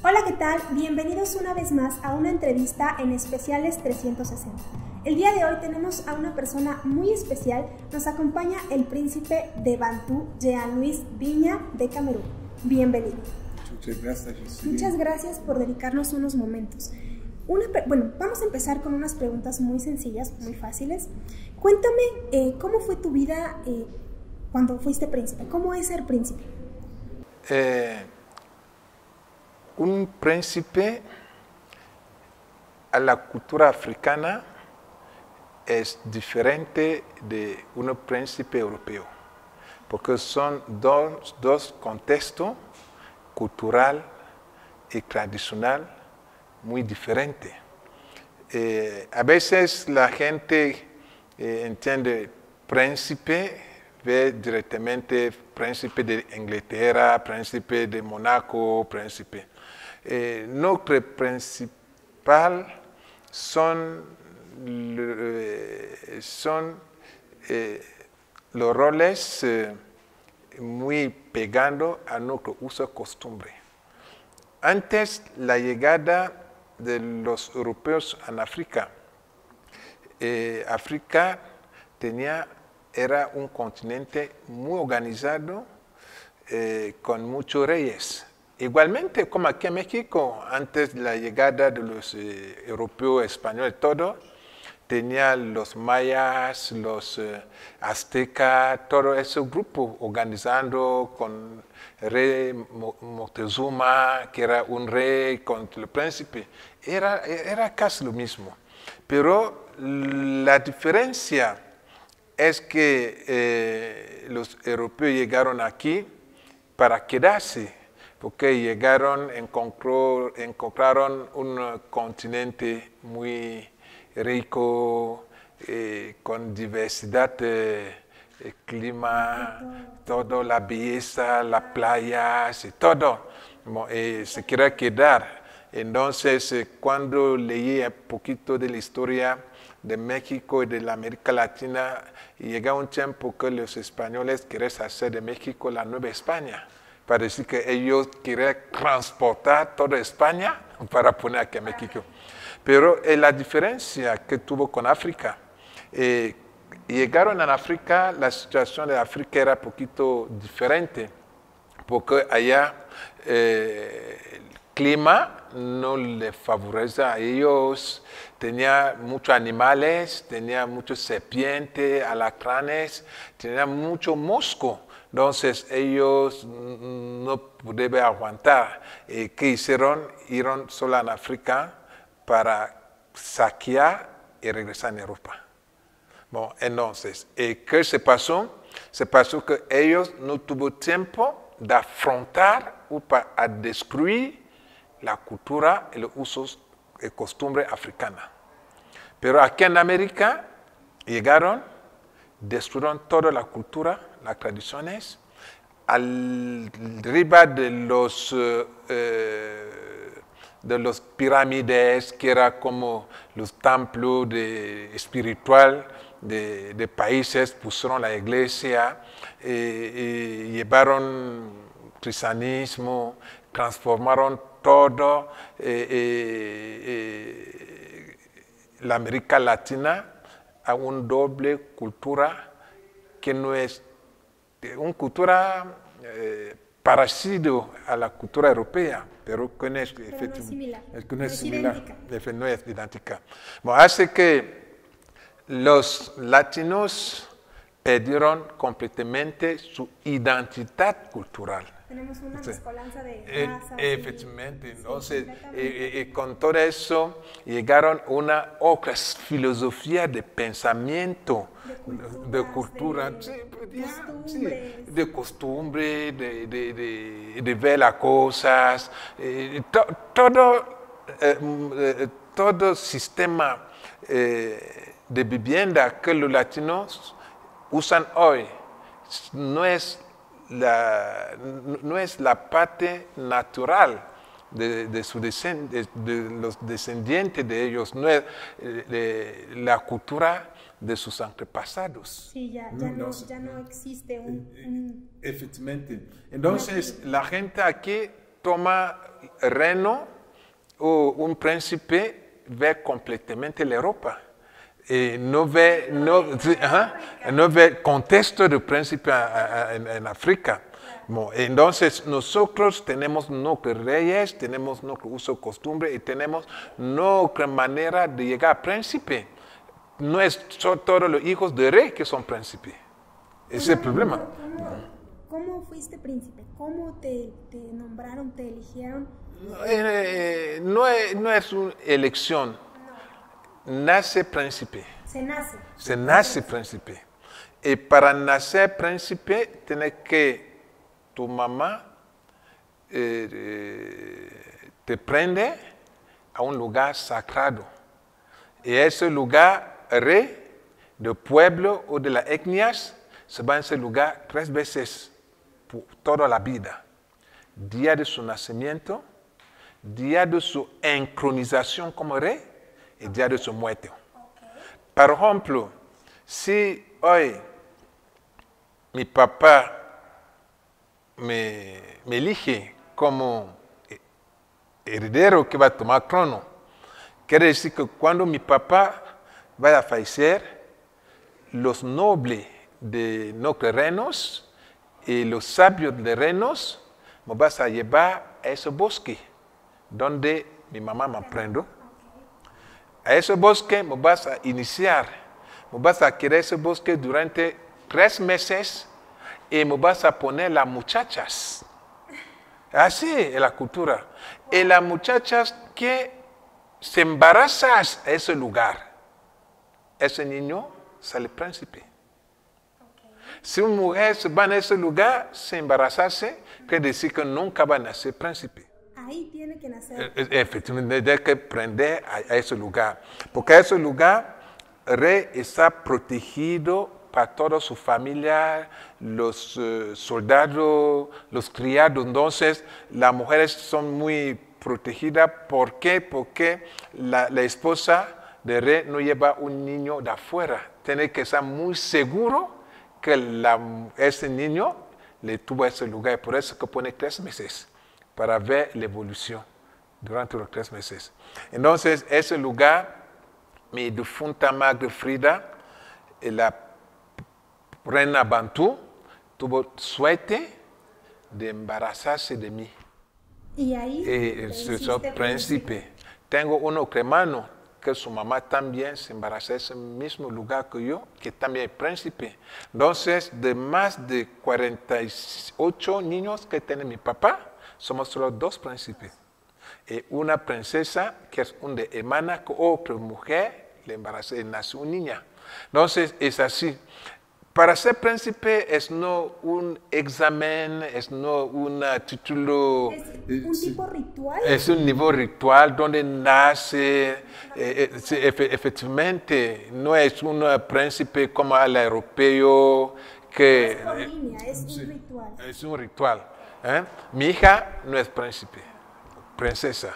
Hola, ¿qué tal? Bienvenidos una vez más a una entrevista en Especiales 360. El día de hoy tenemos a una persona muy especial. Nos acompaña el príncipe de Bantú, Jean-Louis Viña de Camerún. Bienvenido. Muchas gracias. Muchas gracias por dedicarnos unos momentos. Vamos a empezar con unas preguntas muy sencillas, muy fáciles. Cuéntame, ¿cómo fue tu vida cuando fuiste príncipe? ¿Cómo es ser príncipe? Un príncipe a la cultura africana es diferente de un príncipe europeo, porque son dos contextos cultural y tradicional muy diferentes. A veces la gente entiende príncipe, ve directamente príncipe de Inglaterra, príncipe de Mónaco, príncipe. Nuestro principal son los roles muy pegando a nuestro uso costumbre. Antes la llegada de los europeos en África, África era un continente muy organizado, con muchos reyes. Igualmente, como aquí en México, antes de la llegada de los europeos españoles, todo, tenía los mayas, los aztecas, todo ese grupo organizando con el rey Moctezuma, que era un rey, con el príncipe. Era casi lo mismo. Pero la diferencia es que los europeos llegaron aquí para quedarse, porque llegaron, encontraron un continente muy rico, con diversidad de clima, todo, la belleza, las playas y todo. Se quería quedar. Entonces, cuando leí un poquito de la historia de México y de la América Latina, llega un tiempo que los españoles querían hacer de México la Nueva España. Para decir que ellos querían transportar toda España para poner aquí en México. Pero la diferencia que tuvo con África, llegaron a África, la situación de África era un poquito diferente, porque allá el clima no le favorece a ellos, tenía muchos animales, tenía muchos serpientes, alacranes, tenía mucho mosco. Entonces ellos no pudieron aguantar. ¿Qué hicieron? Iron solo en África para saquear y regresar a Europa. Bueno, entonces, ¿qué se pasó? Se pasó que ellos no tuvieron tiempo de afrontar o para destruir la cultura y los usos y costumbres africanas. Pero aquí en América llegaron, destruyeron toda la cultura, las tradiciones, arriba de los pirámides, que era como los templos espirituales de países, pusieron la iglesia, y llevaron cristianismo, transformaron todo la América Latina a una doble cultura que no es una cultura parecido a la cultura europea, pero que no es similar, no es idéntica. Bueno, hace que los latinos perdieron completamente su identidad cultural. Tenemos una mezcolanza de razas. Efectivamente, entonces, con todo eso llegaron a una otra filosofía de pensamiento, de cultura, de costumbre, de ver las cosas, todo sistema de vivienda que los latinos usan hoy no es la parte natural de los descendientes de ellos, no es la cultura de sus antepasados. Sí, ya no existe Efectivamente. Entonces, la gente aquí toma reino o un príncipe ve completamente la Europa. No ve el contexto del príncipe en África. Entonces, nosotros tenemos nuestros reyes, tenemos nuestro uso de costumbre y tenemos nuestra manera de llegar a príncipe. No es todos los hijos de rey que son príncipes. Ese es el problema. ¿Cómo fuiste príncipe? ¿Cómo te nombraron, te eligieron? No es una elección. Nace príncipe. Se nace. Se nace príncipe. Y para nacer príncipe, tiene que tu mamá te prende a un lugar sagrado. Y ese lugar, rey del pueblo o de las etnias, se va a ese lugar 3 veces por toda la vida. Día de su nacimiento, día de su entronización como rey y día de su muerte. Por ejemplo, si hoy mi papá me elige como heredero que va a tomar trono, quiere decir que cuando mi papá vaya a fallecer, los nobles de nuestros reinos y los sabios de reinos me vas a llevar a ese bosque donde mi mamá me prendo. A ese bosque me vas a iniciar, me vas a querer ese bosque durante 3 meses y me vas a poner las muchachas. Así es la cultura. Y las muchachas que se embarazan a ese lugar, ese niño sale príncipe. Si una mujer se va a ese lugar sin embarazarse, quiere decir que nunca va a nacer príncipe. Ahí tiene que nacer. Efectivamente, tiene que prender a ese lugar. Porque a ese lugar, el rey está protegido para toda su familia, los soldados, los criados. Entonces, las mujeres son muy protegidas. ¿Por qué? Porque la esposa del rey no lleva un niño de afuera. Tiene que estar muy seguro que ese niño le tuvo a ese lugar. Por eso que pone 3 meses para ver la evolución durante los 3 meses. Entonces, ese lugar, mi difunta madre Frida, la reina Bantú, tuvo suerte de embarazarse de mí. Y ahí soy príncipe. Tengo uno hermano que su mamá también se embarazó en ese mismo lugar que yo, que también es príncipe. Entonces, de más de 48 niños que tiene mi papá, somos solo 2 príncipes. Una princesa, que es una hermana, que otra mujer le embarazó y nació una niña. Entonces, es así. Para ser príncipe es no un examen, es no un título. ¿Es un tipo ritual? Es un nivel ritual donde nace. Efectivamente, no es un príncipe como el europeo que. Es por línea, es un ritual. Es un ritual. Mi hija no es príncipe, princesa.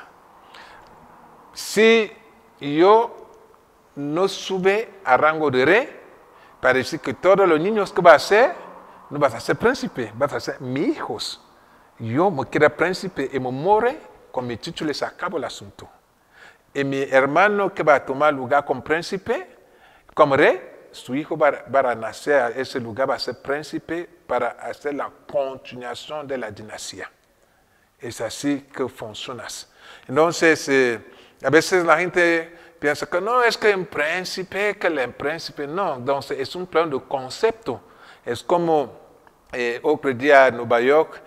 Si yo no sube a rango de rey, para decir que todos los niños que va a ser, no vas a ser príncipe, vas a ser mis hijos. Yo me quiero príncipe y me muero con mi título y se acabó el asunto. Y mi hermano que va a tomar lugar como príncipe, como rey, su hijo va a nacer a ese lugar, va a ser príncipe para hacer la continuación de la dinastía. Es así que funciona. Entonces, a veces la gente piensa que no, es que un príncipe, no. Entonces, es un plan de concepto. Es como otro día en Nueva York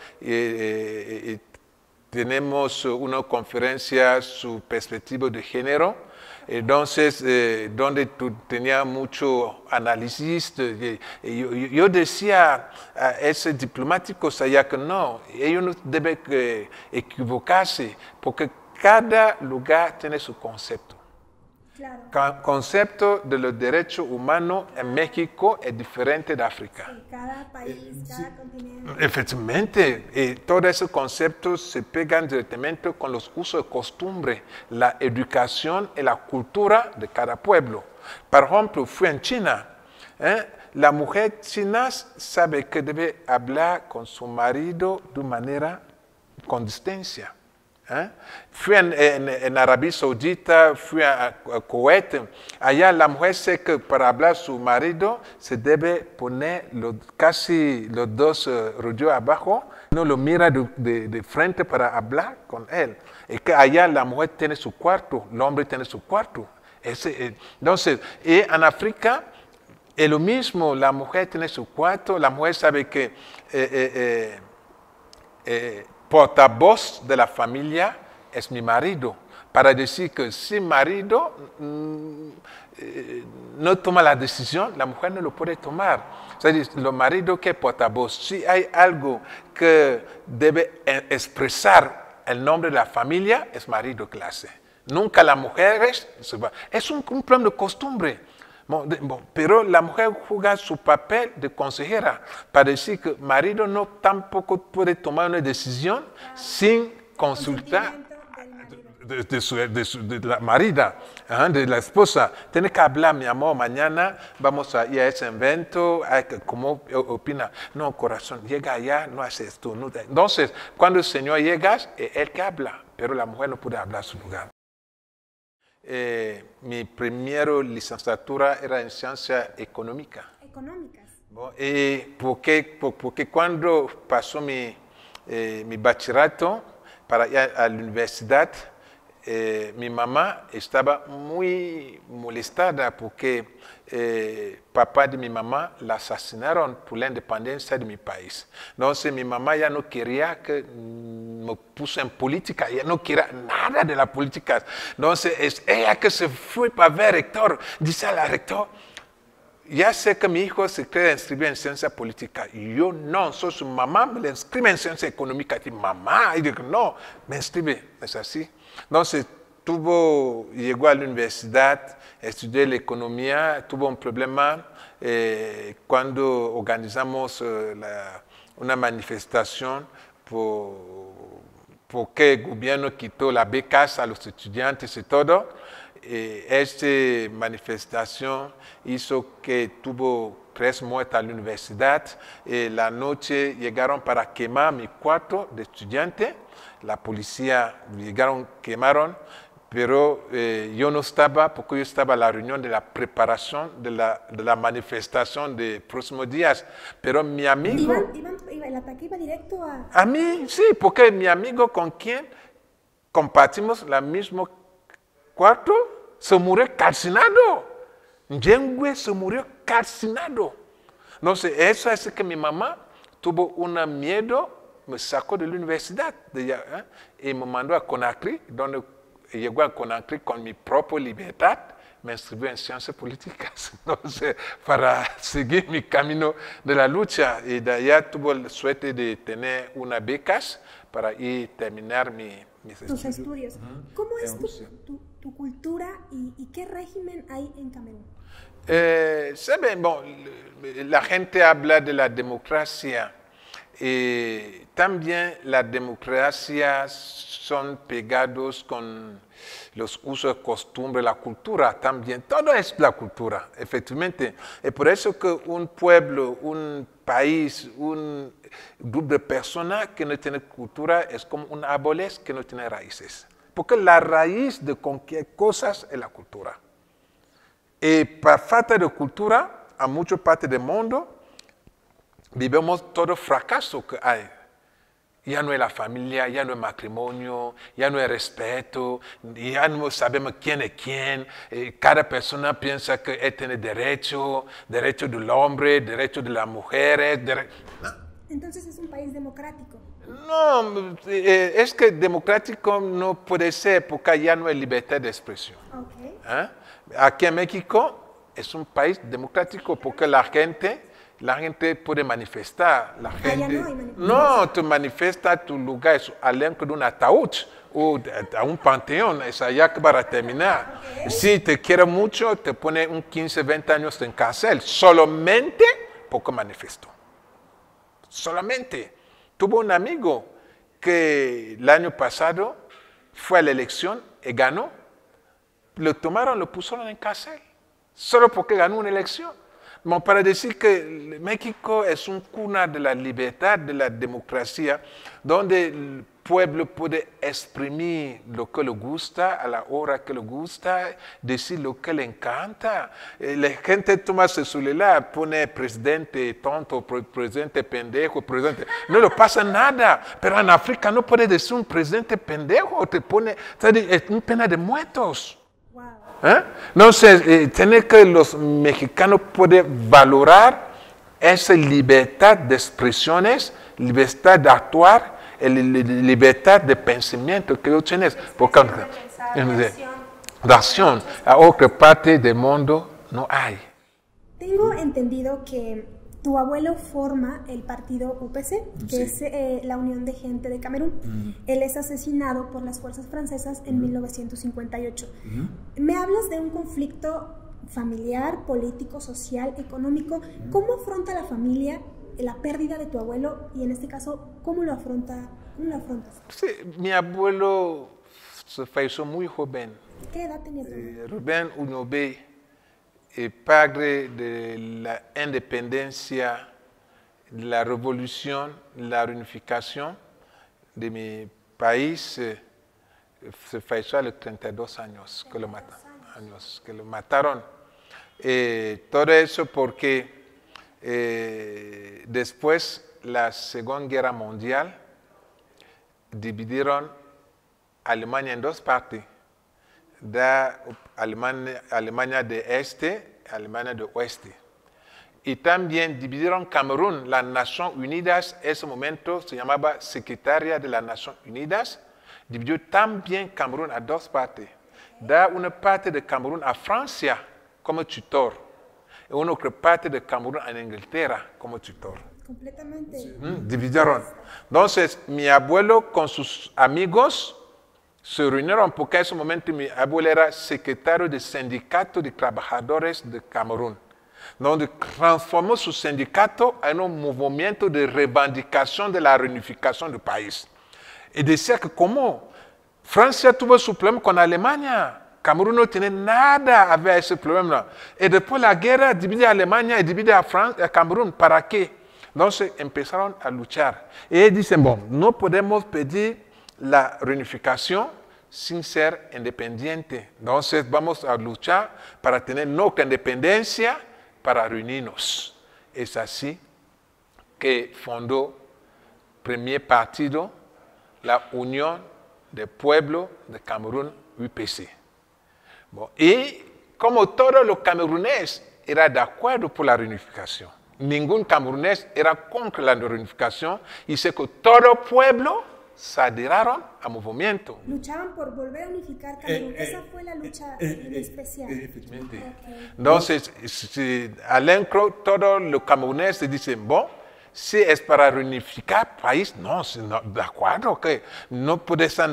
tenemos una conferencia sobre perspectiva de género. Entonces, donde tenía mucho análisis, yo decía a ese diplomático allá que no, ellos no deben equivocarse, porque cada lugar tiene su concepto. Claro. El concepto de los derechos humanos en México es diferente de África. Sí, cada país, cada continente. Efectivamente, todos esos conceptos se pegan directamente con los usos de costumbre, la educación y la cultura de cada pueblo. Por ejemplo, fui en China. La mujer china sabe que debe hablar con su marido de manera consistencia. Fui en Arabia Saudita, fui a Kuwait. Allá la mujer sé que para hablar a su marido se debe poner casi los dos rollos abajo, no lo mira de frente para hablar con él. Y que allá la mujer tiene su cuarto, el hombre tiene su cuarto. Entonces, y en África es lo mismo, la mujer tiene su cuarto, la mujer sabe que portavoz de la familia es mi marido, para decir que si mi marido no toma la decisión, la mujer no lo puede tomar. O sea, el marido que es portavoz, si hay algo que debe expresar el nombre de la familia, es marido que lo hace. Nunca la mujer es un problema de costumbre. Pero la mujer juega su papel de consejera para decir que el marido no tampoco puede tomar una decisión sin consultar de la marida, de la esposa. Tiene que hablar, mi amor, mañana vamos a ir a ese evento, ¿cómo opina? No, corazón, llega allá, no hace esto. No. Entonces, cuando el Señor llega, es él que habla, pero la mujer no puede hablar a su lugar. Mi primera licenciatura era en ciencia económica. Económicas. Porque cuando pasó mi bachillerato para ir a la universidad, mi mamá estaba muy molestada porque papá de mi mamá la asesinaron por la independencia de mi país. Entonces mi mamá ya no quería que me pusiera en política, ya no quería nada de la política. Entonces es ella que se fue para ver al rector, dice al rector, ya sé que mi hijo se quiere inscribir en ciencia política. Y yo no, soy su mamá, me inscribe en ciencia económica. Y mamá, y digo, no, me inscribe, es así. Entonces, llegó a la universidad, estudié la economía, tuvo un problema cuando organizamos una manifestación porque el gobierno quitó las becas a los estudiantes y todo. Esta manifestación hizo que tuvo 3 muertes a la universidad. La noche llegaron para quemar mi cuarto de estudiante. La policía quemaron, pero yo no estaba porque yo estaba en la reunión de la preparación de la manifestación de próximos días. Pero mi amigo... ¿El ataque iba directo a...? A mí, sí, porque mi amigo con quien compartimos el mismo cuarto se murió calcinado. Yengwe se murió calcinado. No sé, eso es que mi mamá tuvo un miedo, me sacó de la universidad y me mandó a Conakry, donde llegó a Conakry con mi propia libertad, me inscribió en ciencias políticas, entonces, para seguir mi camino de la lucha. Y de allá tuve la suerte de tener unas becas para ir a terminar mis tus estudios. ¿Cómo es tu cultura y qué régimen hay en Camerún? ¿Saben? La gente habla de la democracia. También la democracia son pegados con los usos, costumbres, la cultura también. Todo es la cultura, efectivamente. Es por eso que un pueblo, un país, un grupo de personas que no tiene cultura es como un árbol que no tiene raíces. Porque la raíz de cualquier cosa es la cultura. Y por falta de cultura, a muchas partes del mundo, vivimos todo fracaso que hay. Ya no hay la familia, ya no hay matrimonio, ya no hay respeto, ya no sabemos quién es quién. Cada persona piensa que él tiene derecho del hombre, derecho de las mujeres. Entonces es un país democrático. No, es que democrático no puede ser porque ya no hay libertad de expresión. Okay. Aquí en México es un país democrático porque la gente puede manifestar. La gente, no, tú manifiestas tu lugar adentro de un ataúd o a un panteón, es allá que para terminar. Okay. Si te quiere mucho, te pone un 15, 20 años en cárcel, solamente porque manifestó. Solamente. Tuve un amigo que el año pasado fue a la elección y ganó. Lo tomaron, lo pusieron en cárcel, solo porque ganó una elección. Para decir que México es un cuna de la libertad, de la democracia, donde pueblo puede exprimir lo que le gusta a la hora que le gusta, decir lo que le encanta. La gente toma su celular, pone presidente tonto, presidente pendejo, presidente. No le pasa nada. Pero en África no puede decir un presidente pendejo, te pone, es una pena de muertos. Wow. Entonces, tiene que los mexicanos pueden valorar esa libertad de expresiones, libertad de actuar, libertad de pensamiento que ellos tienen. Porque de acción a otra parte del mundo no hay. Tengo entendido que tu abuelo forma el partido UPC, que es la Unión de Gente de Camerún. Él es asesinado por las fuerzas francesas en 1958. ¿Me hablas de un conflicto familiar, político, social, económico? ¿Cómo afronta la familia la pérdida de tu abuelo y en este caso, ¿cómo lo afrontas? Sí, mi abuelo se falleció muy joven. ¿Qué edad tenía tu abuelo? Rubén Uñobé, el padre de la independencia, la revolución, la reunificación de mi país, se falleció a los 32 años que lo mataron. Todo eso porque después la Segunda Guerra Mundial dividieron Alemania en dos partes, Alemania de Este, Alemania de Oeste. Y también dividieron Camerún, las Naciones Unidas, en ese momento se llamaba Secretaria de las Naciones Unidas, dividió también Camerún a dos partes. Da una parte de Camerún a Francia como tutor. Una otra parte de Camerún en Inglaterra como tutor. Completamente. Dividieron. Entonces, mi abuelo con sus amigos se reunieron porque en ese momento mi abuelo era secretario del Sindicato de Trabajadores de Camerún, donde transformó su sindicato en un movimiento de reivindicación de la reunificación del país. Y decía que como Francia tuvo su problema con Alemania, Camerún no tiene nada a ver ese problema. Y después la guerra divide a Alemania y divide a Camerún. ¿Para qué? Entonces empezaron a luchar. Y ellos dicen, bueno, no podemos pedir la reunificación sin ser independiente. Entonces vamos a luchar para tener nuestra independencia, para reunirnos. Es así que fundó el primer partido, la Unión del Pueblo de Camerún, UPC. Bon, y como todos los cameruneses eran de acuerdo por la reunificación, ningún camerunés era contra la reunificación, y sé que todo el pueblo se adhirieron al movimiento. Luchaban por volver a unificar Camerún. Esa fue la lucha en especial. Efectivamente. Okay. Entonces, al entrar todos los cameruneses dicen, bon, si es para reunificar el país, no, de acuerdo que no puede ser,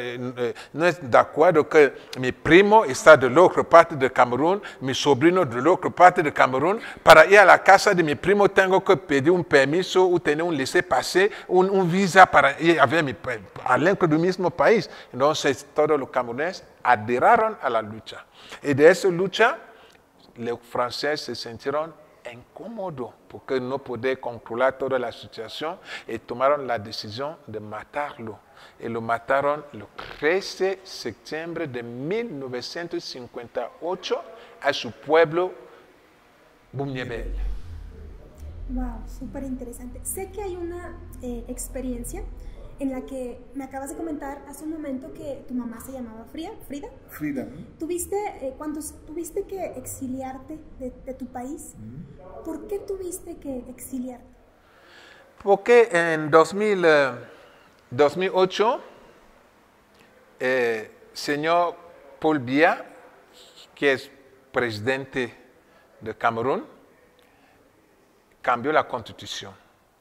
no es de acuerdo que mi primo está de la otra parte de Camerún, mi sobrino de la otra parte de Camerún. Para ir a la casa de mi primo tengo que pedir un permiso o tener un laissez-passer, un visa para ir a ver al dentro del mismo país. Entonces todos los cameruneses adhirieron a la lucha. Y de esa lucha, los franceses se sintieron incómodo porque no podía controlar toda la situación y tomaron la decisión de matarlo. Y lo mataron el 13 de septiembre de 1958 a su pueblo, Buñebel. Wow, súper interesante. Sé que hay una experiencia en la que me acabas de comentar hace un momento que tu mamá se llamaba Frida. Frida. Cuando tuviste que exiliarte de tu país, ¿por qué tuviste que exiliarte? Porque en 2008, señor Paul Biya, que es presidente de Camerún, cambió la constitución.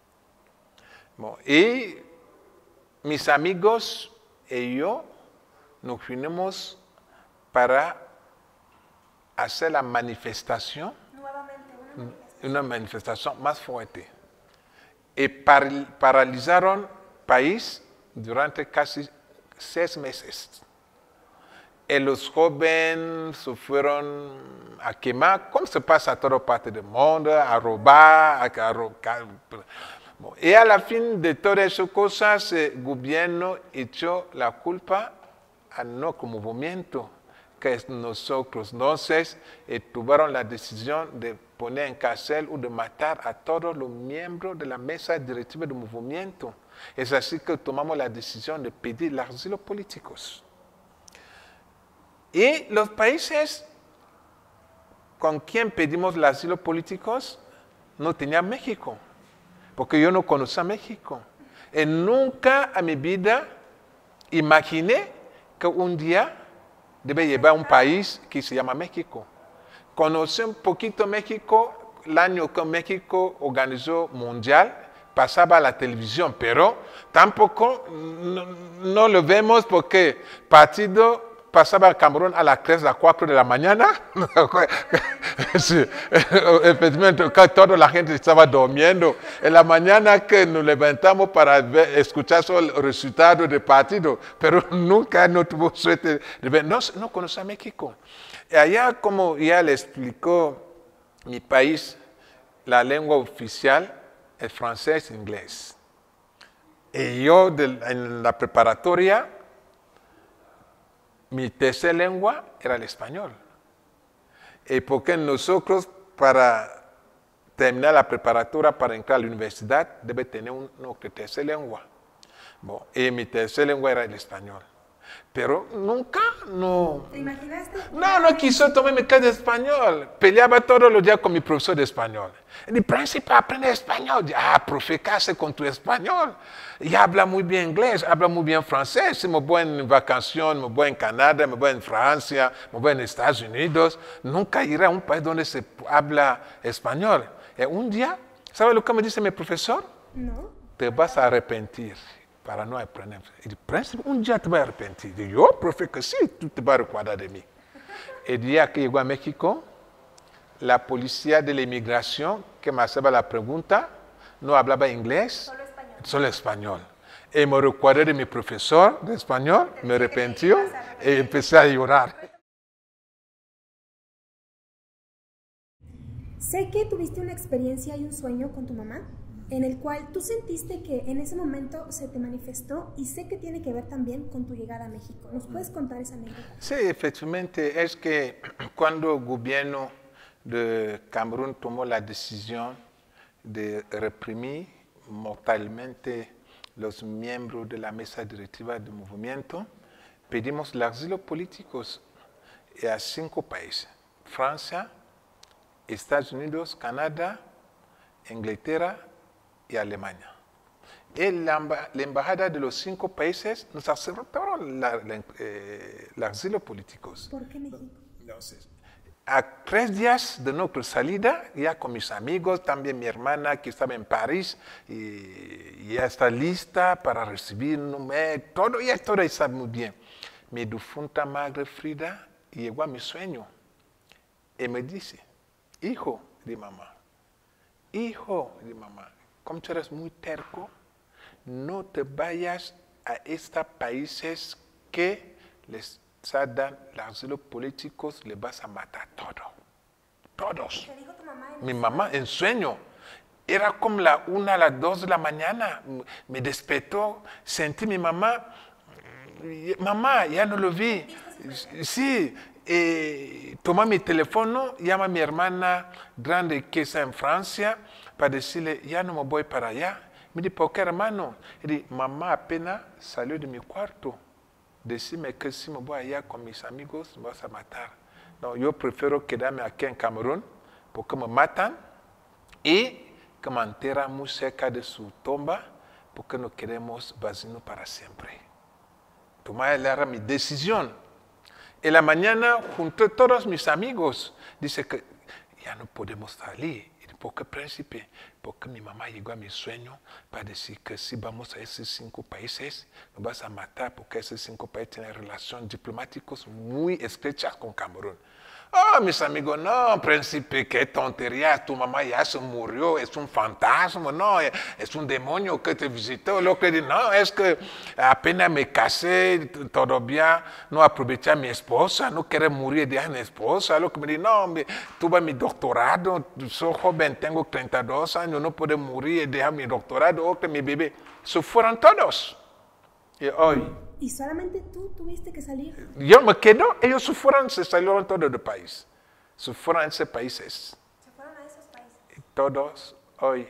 Y mis amigos y yo nos reunimos para hacer la manifestación, una manifestación más fuerte. Y paralizaron el país durante casi 6 meses. Y los jóvenes se fueron a quemar, como se pasa a toda parte del mundo, a robar, Y a la fin de todas esas cosas, el gobierno echó la culpa a nuestro movimiento, que es nosotros. Entonces, tuvieron la decisión de poner en cárcel o de matar a todos los miembros de la mesa directiva del movimiento. Es así que tomamos la decisión de pedir el asilo políticos. Y los países con quien pedimos el asilo políticos no tenía México, porque yo no conocía México. Y nunca en mi vida imaginé que un día debe llevar a un país que se llama México. Conocí un poquito México el año que México organizó Mundial, pasaba a la televisión, pero tampoco no lo vemos porque partido pasaba a Camerún a las 3, a las 4 de la mañana. Sí, efectivamente, toda la gente estaba durmiendo. En la mañana que nos levantamos para escuchar solo el resultado del partido, pero nunca no tuvo suerte de ver. No conocía México. Y allá, como ya le explicó mi país, la lengua oficial es francés e inglés. Y yo en la preparatoria, mi tercera lengua era el español. Y porque nosotros, para terminar la preparatoria, para entrar a la universidad, debe tener una tercera lengua. Bueno, y mi tercera lengua era el español. Pero nunca, no. ¿Te imaginaste? No quiso tomar mi clase de español. Peleaba todos los días con mi profesor de español. El príncipe aprende español. Profe, ¿qué hace con tu español? Y habla muy bien inglés, habla muy bien francés. Me voy en vacaciones, me voy en Canadá, me voy en Francia, me voy en Estados Unidos. Nunca iré a un país donde se habla español. Y un día, ¿sabe lo que me dice mi profesor? No. Te vas a arrepentir para no aprender. El príncipe, un día te vas a arrepentir. Y yo, profe, que sí, tú te vas a recordar de mí. El día que llegó a México, la policía de la inmigración que me hacía la pregunta no hablaba inglés, solo español. Y me recordé de mi profesor de español, me arrepentió y empecé a llorar. Sé que tuviste una experiencia y un sueño con tu mamá, en el cual tú sentiste que en ese momento se te manifestó y sé que tiene que ver también con tu llegada a México. ¿Nos puedes contar esa anécdota? Sí, efectivamente, es que cuando el gobierno de Camerún tomó la decisión de reprimir mortalmente los miembros de la mesa directiva del movimiento, pedimos el asilo político a 5 países: Francia, Estados Unidos, Canadá, Inglaterra y Alemania. Y la embajada de los 5 países nos aceptaron el asilo político. ¿Por qué México? Entonces, a 3 días de nuestra salida, ya con mis amigos, también mi hermana que estaba en París, y ya está lista para recibirme, todo está muy bien. Mi difunta madre Frida llegó a mi sueño y me dice: hijo de mamá, como tú eres muy terco, no te vayas a estos países que les dan el asilo político, les vas a matar todos. ¿Te dijo tu mamá? Mi mamá en sueño. Era como la 1 a las 2 de la mañana. Me despertó, sentí mi mamá. Mamá, ya no lo vi. Sí, tomó mi teléfono, llama a mi hermana grande que está en Francia para decirle: ya no me voy para allá. Me dice: ¿por qué, hermano? Y dice: mamá apenas salió de mi cuarto. Decime que si me voy allá con mis amigos, me vas a matar. No, yo prefiero quedarme aquí en Camerún porque me matan y que me entierran muy cerca de su tumba porque no queremos vacío para siempre. Tomé mi decisión. En la mañana junté a todos mis amigos. Dice que ya no podemos salir. ¿Por qué, príncipe? Porque mi mamá llegó a mi sueño para decir que si vamos a esos 5 países, nos vas a matar porque esos 5 países tienen relaciones diplomáticas muy estrechas con Camerún. Oh, mis amigos, no, príncipe, qué tontería, tu mamá ya se murió, es un fantasma, no, es un demonio que te visitó. Lo que no, es que apenas me casé, todavía no aproveché a mi esposa, no quiero morir de mi esposa. Lo que me dice, no, tuve mi doctorado, soy joven, tengo 32 años, no puedo morir y dejar mi doctorado, o que mi bebé. Se fueron todos. Y hoy... ¿Y solamente tú tuviste que salir? Yo me quedo, ellos se salieron todos del país. Se fueron a esos países. Se fueron a esos países. Y todos, hoy,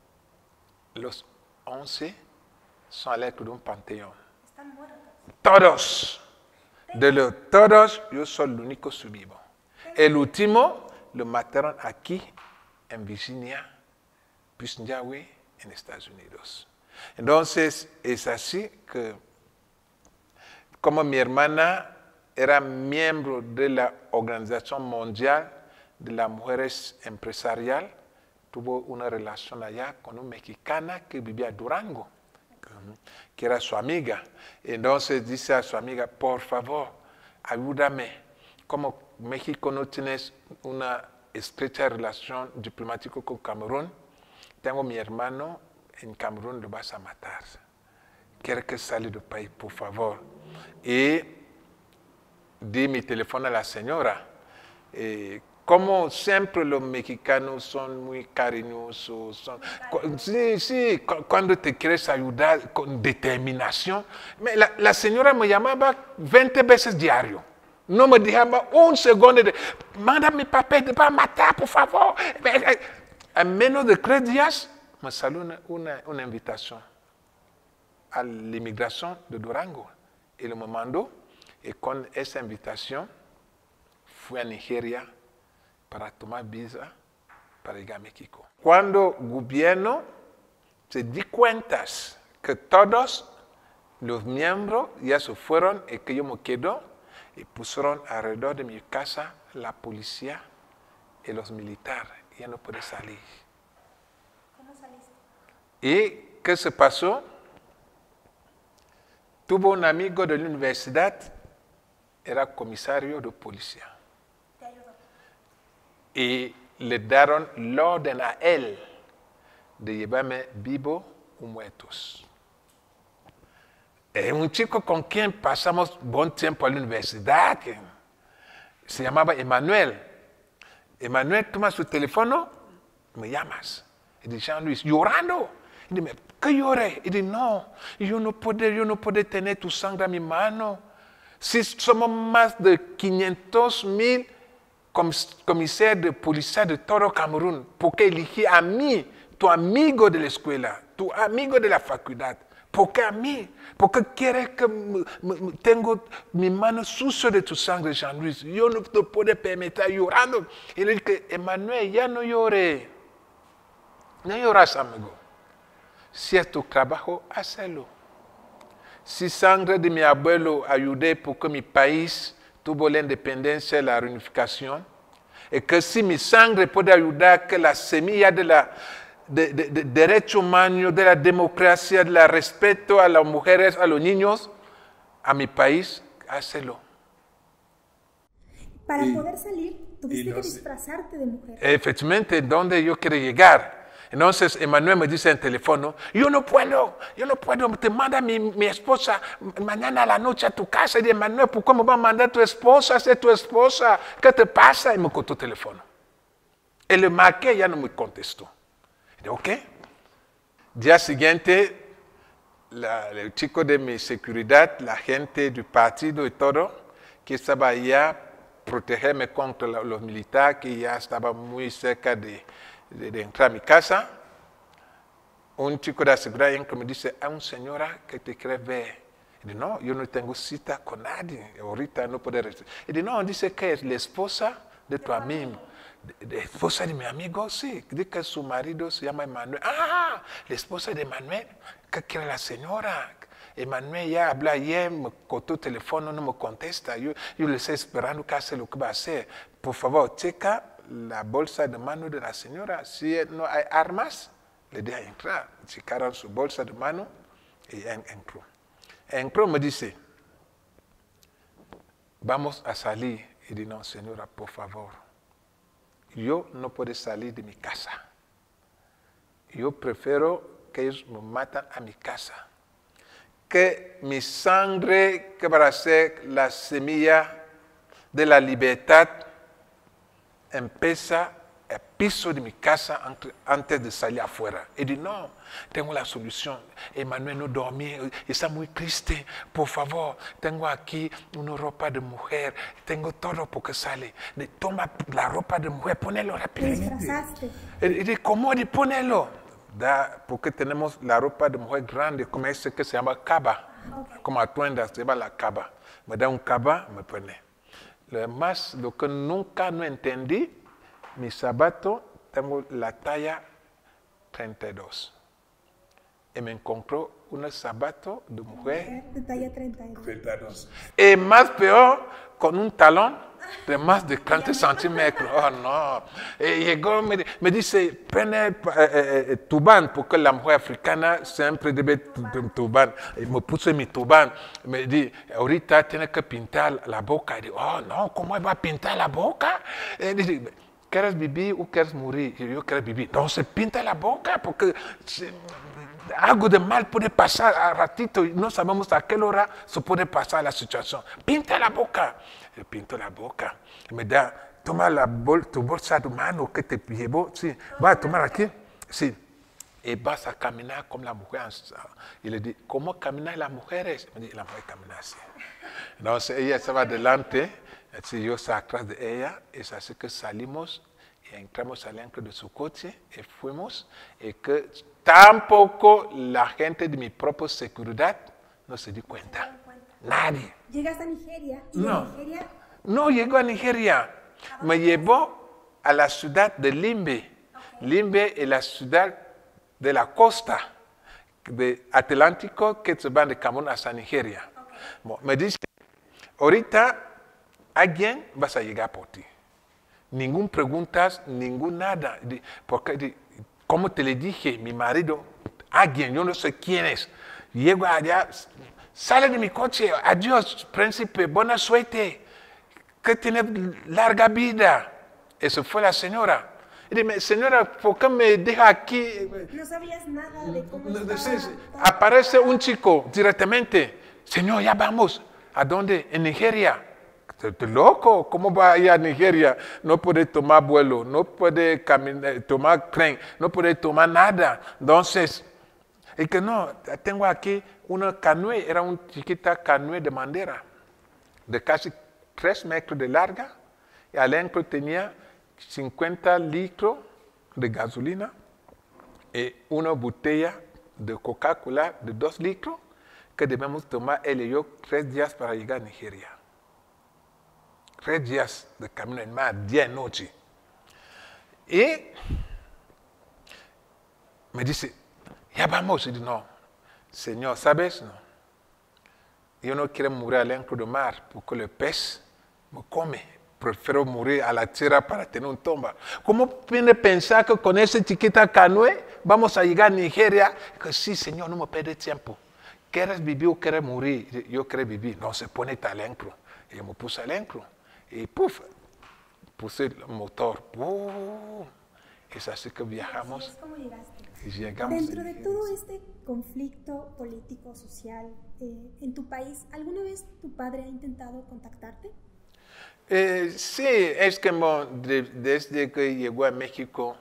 los 11 son allés de un panteón. Están muertos. Todos. De los todos, yo soy el único vivo. El último lo mataron aquí, en Virginia, Pisnyawe, en Estados Unidos. Entonces, es así que... Como mi hermana era miembro de la Organización Mundial de las Mujeres Empresariales, tuvo una relación allá con una mexicana que vivía en Durango, que era su amiga. Entonces dice a su amiga, por favor, ayúdame. Como México no tiene una estrecha relación diplomática con Camerún, tengo mi hermano en Camerún, lo vas a matar. Quiero que salga del país, por favor. Y di mi teléfono a la señora. Como siempre los mexicanos son muy cariñosos. Sí, cuando te quieres ayudar con determinación. La señora me llamaba 20 veces diario. No me dejaba un segundo de, manda mi papel, te va a matar, por favor. En menos de 3 días me salió una invitación a la inmigración de Durango. Él me mandó y con esa invitación fui a Nigeria para tomar visa para llegar a México. Cuando el gobierno se dio cuenta que todos los miembros ya se fueron y que yo me quedo, y pusieron alrededor de mi casa la policía y los militares. Ya no pude salir. ¿Cómo saliste? ¿Y qué se pasó? Tuvo un amigo de la universidad, era comisario de policía. ¿Te ayudó? Y le dieron la orden a él de llevarme vivo o muertos. Un chico con quien pasamos buen tiempo en la universidad, que se llamaba Emanuel. Emanuel toma su teléfono, me llamas. Y dice, Jean-Louis, llorando. Y dime, ¿qué lloré? Y dice, no, yo no puedo tener tu sangre en mi mano. Si somos más de 500,000 comisarios de policía de todo Camerún, ¿por qué elegí a mí, tu amigo de la escuela, tu amigo de la facultad? ¿Por qué a mí? ¿Por qué quieres que tengo mi mano sucia de tu sangre, Jean-Louis? Yo no te puedo permitir llorando. Y le dije, Emanuel, ya no llore. No lloras, amigo. Si es tu trabajo, hazlo. Si sangre de mi abuelo ayudé por que mi país tuvo la independencia y la reunificación, y que si mi sangre puede ayudar que la semilla de derecho humano, de la democracia, del respeto a las mujeres, a los niños, a mi país, hazlo. Para poder salir, tuviste que disfrazarte de mujer. Efectivamente, donde yo quiero llegar. Entonces, Emanuel me dice en teléfono, yo no puedo, te manda mi esposa mañana a la noche a tu casa. Y dice, Emanuel, ¿por qué me va a mandar tu esposa? Es tu esposa, ¿qué te pasa? Y me cortó el teléfono. Y le marqué y ya no me contestó. Y dije, ok. Día siguiente, el chico de mi seguridad, la gente del partido y todo, que estaba allá, protegerme contra los militares, que ya estaba muy cerca de entrar a mi casa. Un chico de la seguridad me dice, hay una señora que te quiere ver. Y dice, no, yo no tengo cita con nadie, ahorita no puedo recibir. Y dice, no, dice que es la esposa de tu amigo. ¿La esposa de mi amigo? Sí, dice que su marido se llama Emanuel. Ah, la esposa de Emanuel, ¿qué quiere la señora? Emanuel ya habla ayer, me cortó el teléfono, no me contesta. Yo le estoy esperando que hace lo que va a hacer. Por favor, checa la bolsa de mano de la señora. Si no hay armas, le deja entrar. Checaron su bolsa de mano y entró. Entró, me dice, vamos a salir. Y dije, no, señora, por favor, yo no puedo salir de mi casa. Yo prefiero que ellos me matan a mi casa. Que mi sangre, que para ser la semilla de la libertad, empieza el piso de mi casa antes de salir afuera. Y dije, no, tengo la solución. Emmanuel no dormía, está muy triste. Por favor, tengo aquí una ropa de mujer, tengo todo porque sale. Toma la ropa de mujer, ponelo rápidamente. ¿Te disfrazaste? Y dije, ¿cómo de ponerlo? Porque tenemos la ropa de mujer grande, como ese que se llama caba. Okay. Como atuendas, se llama la caba. Me da un caba, me pone. Lo que nunca no entendí, mi zapato, tengo la talla 32. Y me encontró un zapato de mujer de talla 32. Y más peor, con un talón de más de 30 centímetros. Oh, no. Y llegó, me dice, prende turban, porque la mujer africana siempre debe turban. Y me puse mi turban. Me dice, ahorita tiene que pintar la boca. Y digo, oh, no, ¿cómo va a pintar la boca? Y dice, ¿quieres vivir o quieres morir? Y yo quiero vivir. Entonces pinta la boca, porque algo de mal puede pasar a ratito y no sabemos a qué hora se puede pasar la situación. Pinta la boca. Yo pinto la boca. Y me da, toma tu bolsa de mano que te llevó. Sí, va a tomar aquí. Sí. Y vas a caminar como la mujer. Y le dije, ¿cómo caminan las mujeres? Me dice, la mujer camina así. Entonces ella estaba delante, así yo estaba atrás de ella. Es así que salimos y entramos al dentro de su coche y fuimos. Y que tampoco la gente de mi propia seguridad no se dio cuenta. Nadie. ¿Llegaste a Nigeria? ¿Y no. de Nigeria? No llegó a Nigeria. Me llevó a la ciudad de Limbe. Okay. Limbe es la ciudad de la costa de Atlántico que se va de Camerún hasta Nigeria. Okay. Bueno, me dice, ahorita alguien va a llegar por ti. Ningún preguntas, ningún nada. Porque, como te le dije, mi marido, alguien, yo no sé quién es, llego allá, sale de mi coche, adiós, príncipe, buena suerte, que tiene larga vida. Eso fue la señora. Y dime, señora, ¿por qué me deja aquí? No sabías nada de cómo aparece un chico directamente. Señor, ya vamos. ¿A dónde? En Nigeria. ¿Estás loco? ¿Cómo va a ir a Nigeria? No puede tomar vuelo, no puede tomar tren, no puede tomar nada. Entonces, es que no, tengo aquí una canoe, era una chiquita canoe de madera, de casi 3 metros de larga, y adentro tenía 50 litros de gasolina y una botella de Coca-Cola de 2 litros que debemos tomar él y yo 3 días para llegar a Nigeria. 3 días de camino en mar, 10 noches. Y me dice, ya vamos. Y digo, no, señor, ¿sabes? No. Yo no quiero morir adentro del mar porque el pez me come. Prefiero morir a la tierra para tener un tumba. ¿Cómo puede pensar que con esa chiquita canoe vamos a llegar a Nigeria? Que sí, señor, no me pierdes tiempo. ¿Quieres vivir o quieres morir? Yo quiero vivir. No, se pone adentro. Y yo me puse adentro. Y puf, puse el motor. Es así que viajamos. Así es como llegaste. Y llegamos. Dentro de todo este conflicto político, social, en tu país, ¿alguna vez tu padre ha intentado contactarte? Sí, es que desde que llegó a México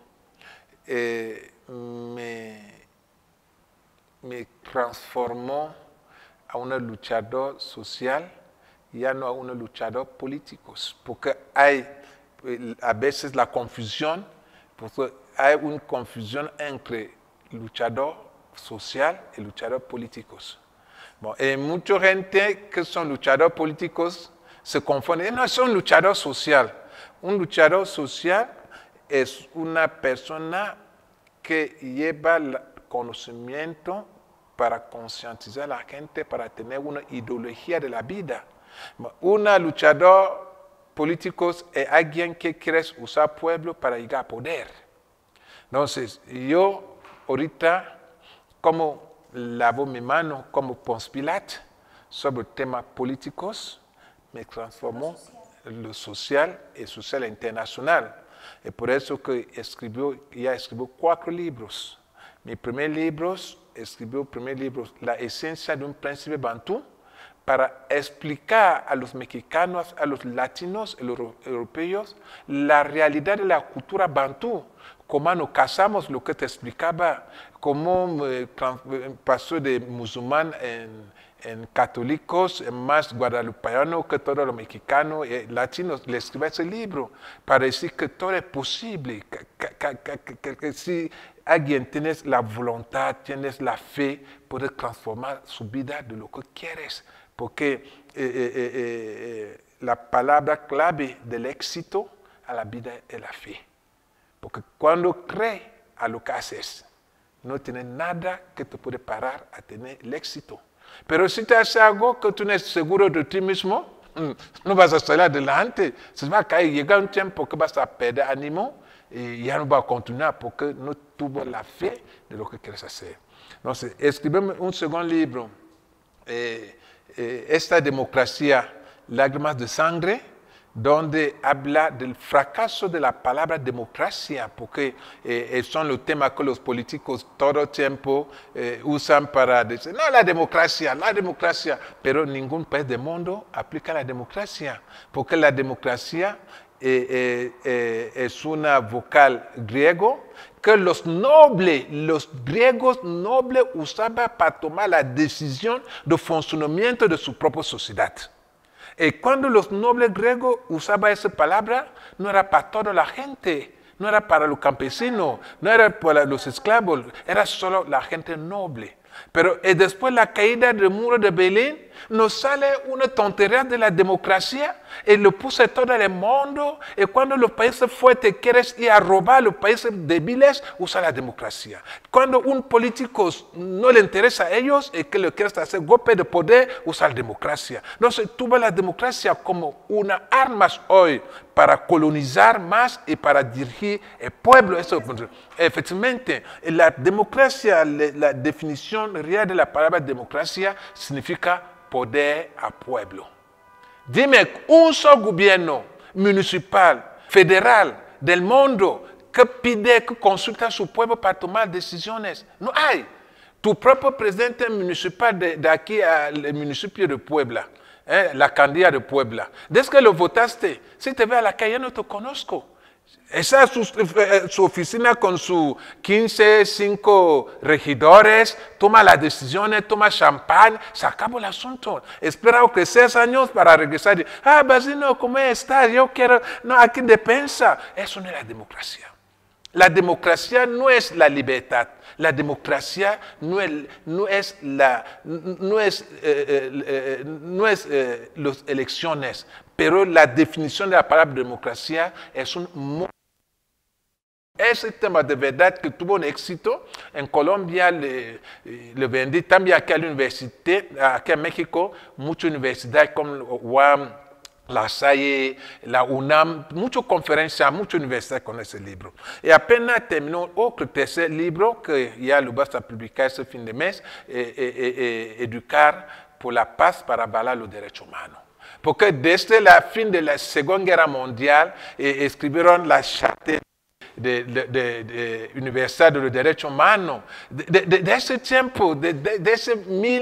me transformó a un luchador social, ya no a un luchador político, porque hay a veces la confusión, porque hay una confusión entre luchador social y luchador políticos. Bueno, hay mucha gente que son luchadores políticos se confunden. No, es un luchador social. Un luchador social es una persona que lleva el conocimiento para concientizar a la gente, para tener una ideología de la vida. Un luchador político es alguien que quiere usar pueblo para llegar a poder. Entonces, yo ahorita, como lavo mi mano como Ponce Pilate sobre temas políticos, me transformó lo social y social internacional. Y por eso que ya escribió 4 libros. Mi primer libro, La esencia de un príncipe bantú, para explicar a los mexicanos, a los latinos, a los europeos, la realidad de la cultura bantú. Cómo nos casamos, lo que te explicaba, cómo pasó de musulmán en católicos, más guadalupeano que todos los mexicanos y latinos. Le escribí ese libro para decir que todo es posible, que si alguien tiene la voluntad, tienes la fe, puedes transformar su vida de lo que quieres. Porque la palabra clave del éxito a la vida es la fe. Porque cuando crees a lo que haces, no tienes nada que te puede parar a tener el éxito. Pero si te haces algo que tú no eres seguro de ti mismo, no vas a salir adelante. Se va a caer. Llega un tiempo que vas a perder ánimo y ya no va a continuar porque no tuvo la fe de lo que quieres hacer. Entonces, escribimos un segundo libro. Esta democracia, lágrimas de sangre, donde habla del fracaso de la palabra democracia, porque son los temas que los políticos todo el tiempo usan para decir, no, la democracia, pero ningún país del mundo aplica la democracia, porque la democracia es una vocal griego que los griegos nobles usaban para tomar la decisión de funcionamiento de su propia sociedad. Y cuando los nobles griegos usaban esa palabra, no era para toda la gente, no era para los campesinos, no era para los esclavos, era solo la gente noble. Pero después de la caída del muro de Berlín, nos sale una tontería de la democracia y lo puso todo el mundo. Y cuando los países fuertes quieren ir a robar a los países débiles, usa la democracia. Cuando un político no le interesa a ellos y que le quiere hacer golpe de poder, usa la democracia. Entonces, tú ves la democracia como una arma hoy para colonizar más y para dirigir el pueblo. Eso, efectivamente, la democracia, la definición real de la palabra democracia significa poder a pueblo. Dime un solo gobierno municipal, federal, del mundo que pide, que consulta a su pueblo para tomar decisiones. No hay. Tu propio presidente municipal de aquí al municipio de Puebla, la alcaldía de Puebla, desde que lo votaste, si te ve a la calle no te conozco. Esa es su oficina con sus 5 regidores, toma las decisiones, toma champán, se acabó el asunto. Espera que 6 años para regresar. Vecino, ¿cómo estás? Yo quiero, no, aquí depensa. Eso no es la democracia. La democracia no es la libertad. La democracia no es las elecciones, pero la definición de la palabra democracia es un... Ese tema de verdad que tuvo un éxito, en Colombia le vendí también aquí a la universidad, aquí en México, muchas universidades como UAM, La Salle, la UNAM, muchas conferencias, muchas universidades con ese libro. Y apenas terminó otro tercer libro que ya lo vas a publicar ese fin de mes, Educar por la paz para avalar los derechos humanos. Porque desde la fin de la Segunda Guerra Mundial escribieron la Charte de Universal de los Derechos Humanos. De ese tiempo, de ese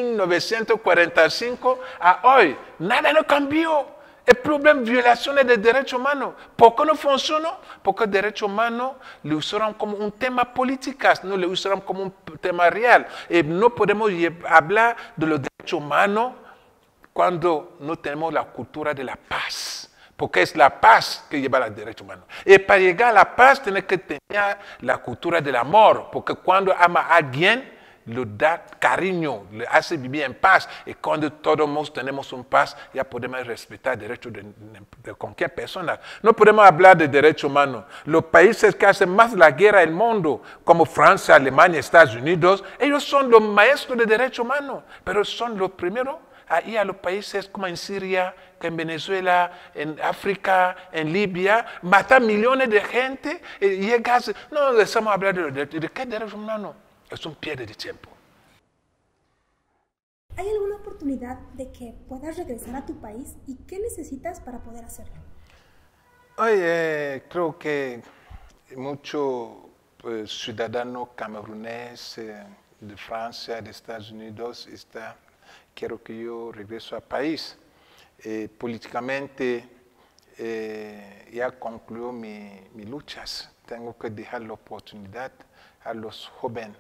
1945 a hoy, nada no cambió. El problema de violaciones de derechos humanos. ¿Por qué no funcionó? Porque el derecho humano lo usaron como un tema político, no lo usaron como un tema real. No podemos hablar de los derechos humanos cuando no tenemos la cultura de la paz. Porque es la paz que lleva al derecho humano. Y para llegar a la paz, tiene que tener la cultura del amor. Porque cuando ama a alguien, le da cariño, le hace vivir en paz. Y cuando todos tenemos un paz, ya podemos respetar el derecho de cualquier persona. No podemos hablar de derechos humanos. Los países que hacen más la guerra del mundo, como Francia, Alemania, Estados Unidos, ellos son los maestros de derechos humanos, pero son los primeros a ir a los países como en Siria, que en Venezuela, en África, en Libia, matar millones de gente y llegar a... No estamos hablando de qué derechos humanos. Es un pierde de tiempo. ¿Hay alguna oportunidad de que puedas regresar a tu país y qué necesitas para poder hacerlo? Creo que muchos ciudadanos cameruneses de Francia, de Estados Unidos, quiero que yo regreso al país. Políticamente ya concluyó mis luchas. Tengo que dejar la oportunidad a los jóvenes,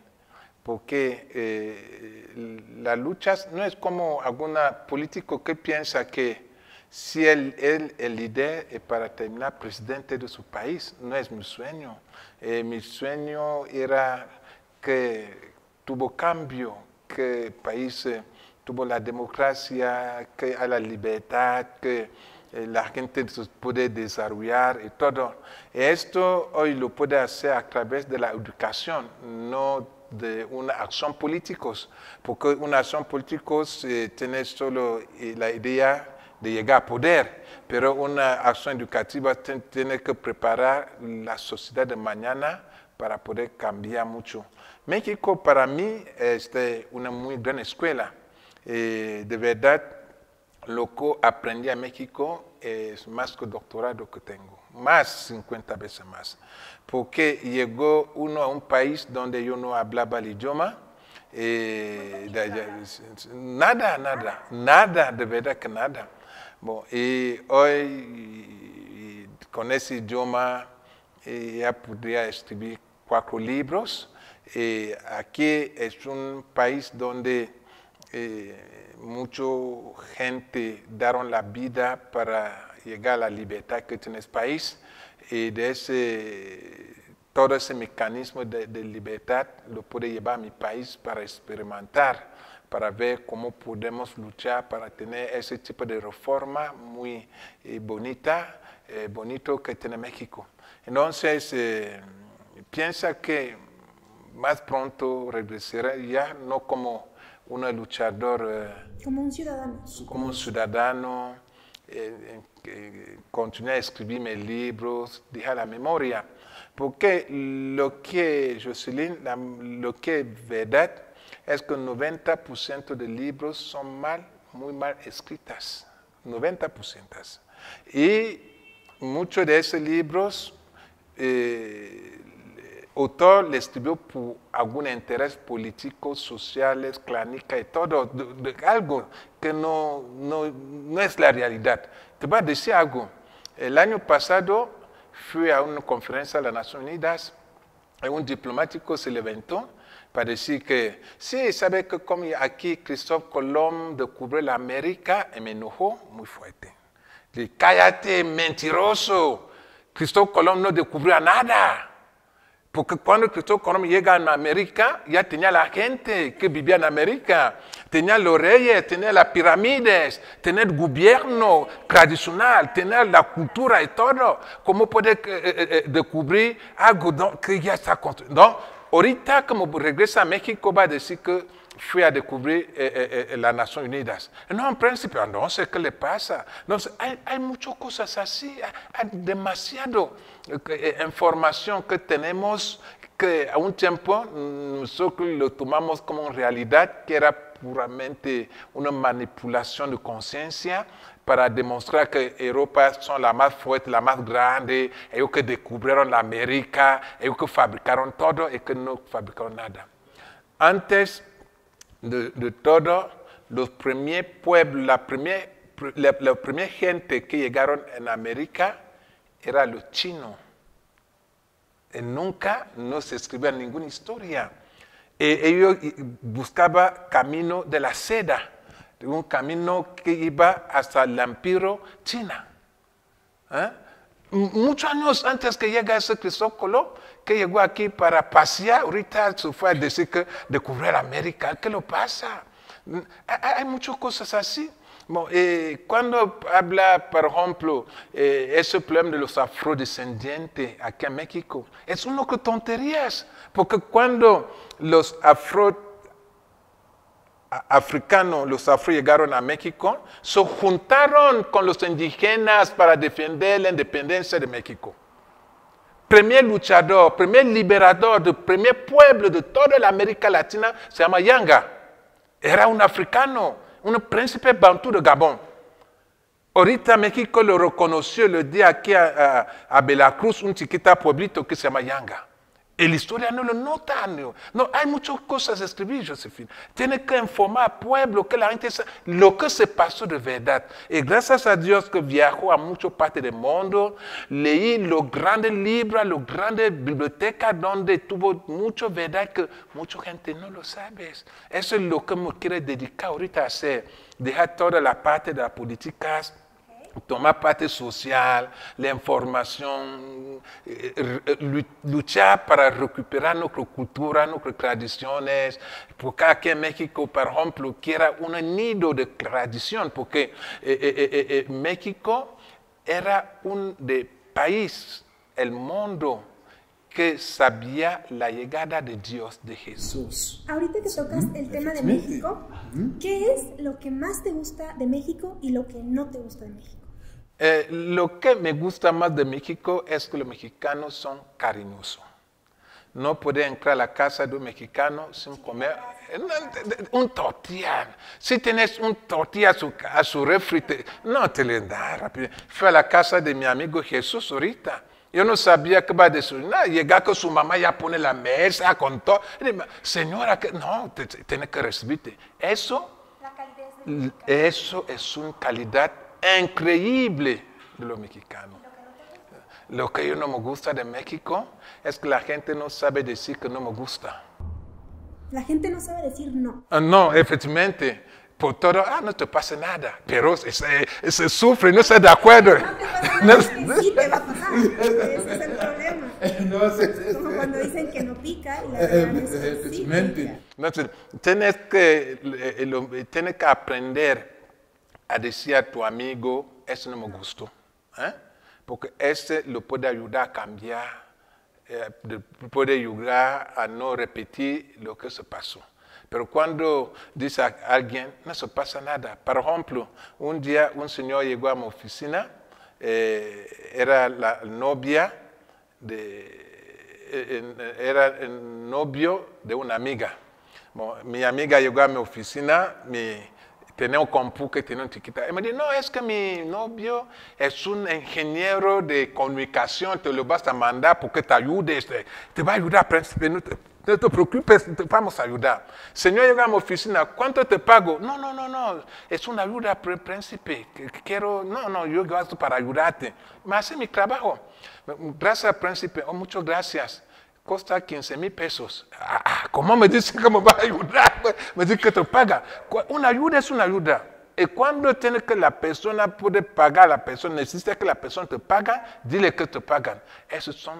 porque las luchas no es como algún político que piensa que si él el líder para terminar presidente de su país. No es mi sueño. Mi sueño era que tuvo cambio, que el país tuvo la democracia, que hay la libertad, que la gente se puede desarrollar y todo. Esto hoy lo puede hacer a través de la educación, no de una acción política, porque una acción política tiene solo la idea de llegar a poder, pero una acción educativa tiene que preparar la sociedad de mañana para poder cambiar mucho. México para mí es una muy gran escuela. De verdad, lo que aprendí en México es más que el doctorado que tengo, más 50 veces más, porque llegó uno a un país donde yo no hablaba el idioma, nada, de verdad que nada. Bueno, y hoy con ese idioma ya podría escribir 4 libros. Aquí es un país donde mucha gente dieron la vida para llegar a la libertad que tiene el país. Y de todo ese mecanismo de libertad lo puede llevar a mi país para experimentar, para ver cómo podemos luchar para tener ese tipo de reforma muy bonito que tiene México. Entonces, piensa que más pronto regresaré ya, no como un luchador. Como un ciudadano. Como un ciudadano, continuar a escribir mis libros, dejar la memoria. Porque lo que, Jocelyn, lo que es verdad, es que el 90% de libros son muy mal escritas, 90%. Y muchos de esos libros, autor le escribió por algún interés político, social, clánica y todo, algo que no es la realidad. Te voy a decir algo. El año pasado fui a una conferencia de las Naciones Unidas y un diplomático se levantó para decir que, sí, sabe que como aquí Cristóbal Colón descubrió la América, y me enojó muy fuerte. Le dije, cállate, mentiroso. Cristóbal Colón no descubrió nada. Porque cuando Cristóbal Colón llega a América, ya tenía la gente que vivía en América. Tenía los reyes, tenía las pirámides, tenía el gobierno tradicional, tenía la cultura y todo. ¿Cómo puede descubrir algo que ya está construido? ¿No? Ahorita, como regresa a México, va a decir que fui a descubrir las Naciones Unidas. No, en principio, no sé qué le pasa. No sé, hay muchas cosas así, hay demasiado información que tenemos que a un tiempo nosotros lo tomamos como realidad, que era puramente una manipulación de conciencia para demostrar que Europa son la más fuerte, la más grande, ellos que descubrieron la América, ellos que fabricaron todo y que no fabricaron nada. Antes de todo, los primeros pueblos, la primera gente que llegaron en América eran los chinos. Y nunca no se escribía ninguna historia. Ellos buscaban camino de la seda, un camino que iba hasta el Empiro China. Muchos años antes que llegue ese Cristóbal Colón, que llegó aquí para pasear, ahorita se fue a decir que descubrió América. ¿Qué le pasa? Hay muchas cosas así. Cuando habla, por ejemplo, ese problema de los afrodescendientes aquí en México, es una que tonterías, porque cuando los africanos, los afro llegaron a México, se juntaron con los indígenas para defender la independencia de México. Primer luchador, primer liberador del primer pueblo de toda la América Latina se llama Yanga. Era un africano, un príncipe bantú de Gabón. Ahorita México lo reconoció el día aquí a Veracruz, un chiquita pueblito que se llama Yanga. Y la historia no lo nota. No, hay muchas cosas a escribir, Josefina. Tiene que informar al pueblo, que la gente sabe lo que se pasó de verdad. Y gracias a Dios que viajó a muchas partes del mundo, leí los grandes libros, las grandes bibliotecas donde tuvo mucha verdad que mucha gente no lo sabe. Eso es lo que me quiero dedicar ahorita a hacer. Dejar toda la parte de las políticas, tomar parte social, la información, luchar para recuperar nuestra cultura, nuestras tradiciones, porque aquí en México, por ejemplo, quiera un nido de tradición, porque México era un país, el mundo, que sabía la llegada de Dios, de Jesús. Ahorita que tocas el tema de México, ¿qué es lo que más te gusta de México y lo que no te gusta de México? Lo que me gusta más de México es que los mexicanos son cariñosos. No puede entrar a la casa de un mexicano sin comer un tortilla. Si tienes un tortilla a su refri, no te le da rápido. Fui a la casa de mi amigo Jesús ahorita. Yo no sabía que va a desayunar. Llega con su mamá, ya pone la mesa con todo. Señora, no, tiene que recibirte. Eso es una calidad increíble de los mexicanos. Lo que yo no me gusta de México es que la gente no sabe decir que no me gusta. La gente no sabe decir no. No, efectivamente. Por todo, no te pasa nada. Pero se sufre, no está de acuerdo. No te pasa nada, sí te va a pasar. Ese es el problema. Como cuando dicen que no pica y la verdad es que sí pica. Entonces, tienes que aprender a decir a tu amigo, eso no me gustó. Porque ese lo puede ayudar a cambiar, puede ayudar a no repetir lo que se pasó. Pero cuando dice a alguien, no se pasa nada. Por ejemplo, un día un señor llegó a mi oficina, era la novia era el novio de una amiga. Mi amiga llegó a mi oficina, tenía un compu que tenía un chiquita. Y me dijo, no, es que mi novio es un ingeniero de comunicación, te lo vas a mandar porque te ayude, te va a ayudar, príncipe, no te preocupes, te vamos a ayudar. Señor, llega a mi oficina, ¿cuánto te pago? No, es una ayuda, príncipe, yo gasto para ayudarte. Me hace mi trabajo. Gracias, príncipe, muchas gracias. Cuesta 15,000 pesos. ¿Cómo me dice que me va a ayudar? Me dice que te paga. Una ayuda es una ayuda. Y cuando tiene que la persona puede pagar, la persona necesita que la persona te paga, dile que te pagan. Esos son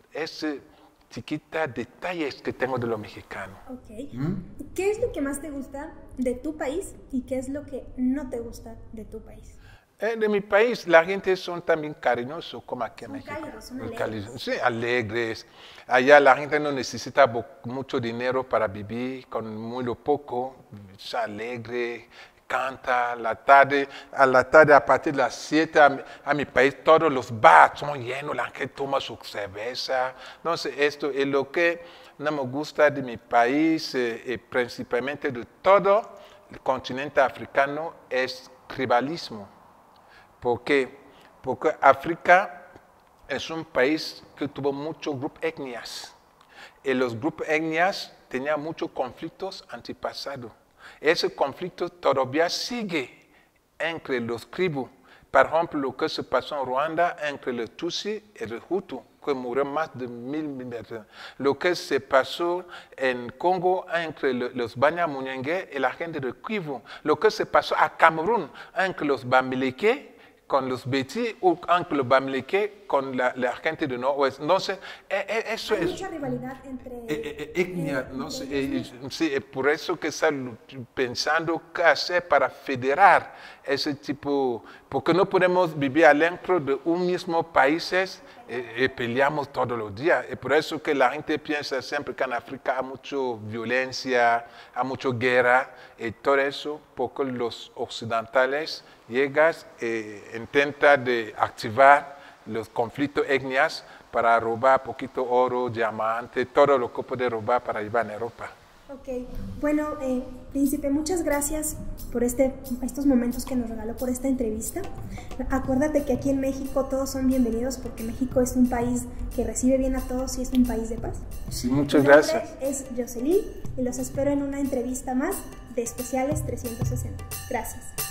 chiquitos detalles que tengo de los mexicanos. Okay. ¿Qué es lo que más te gusta de tu país y qué es lo que no te gusta de tu país? De mi país, la gente son también cariñosos, como aquí en México. Son alegres. Sí, alegres. Allá la gente no necesita mucho dinero para vivir, con muy poco, es alegre, canta. A la tarde, a partir de las 7 a mi país, todos los bares son llenos, la gente toma su cerveza. Entonces, esto es lo que no me gusta de mi país, principalmente de todo el continente africano, es tribalismo. ¿Por qué? Porque África es un país que tuvo muchos grupos étnicos. Y los grupos étnicos tenían muchos conflictos antepasados. Ese conflicto todavía sigue entre los tribus. Por ejemplo, lo que se pasó en Ruanda entre los Tutsi y los Hutu, que murieron más de 1,000 personas. Lo que se pasó en Congo entre los Banyamulenge y la gente de Kivu. Lo que se pasó a Camerún entre los Bamileke con los Beti o entre los Bamileke con la gente del Noroeste. Entonces, eso Hay es mucha rivalidad entre etnia, no sé, sí, por eso que están pensando qué hacer para federar ese tipo, porque no podemos vivir adentro de un mismo país y peleamos todos los días. Y por eso que la gente piensa siempre que en África hay mucha violencia, hay mucha guerra, y todo eso porque los occidentales llegan e intentan de activar los conflictos étnicos para robar poquito oro, diamante, todo lo que puede robar para llevar en Europa. Ok, bueno, Príncipe, muchas gracias por estos momentos que nos regaló, por esta entrevista. Acuérdate que aquí en México todos son bienvenidos porque México es un país que recibe bien a todos y es un país de paz. Sí, muchas gracias. Mi nombre es Jocelyn y los espero en una entrevista más de Especiales 360. Gracias.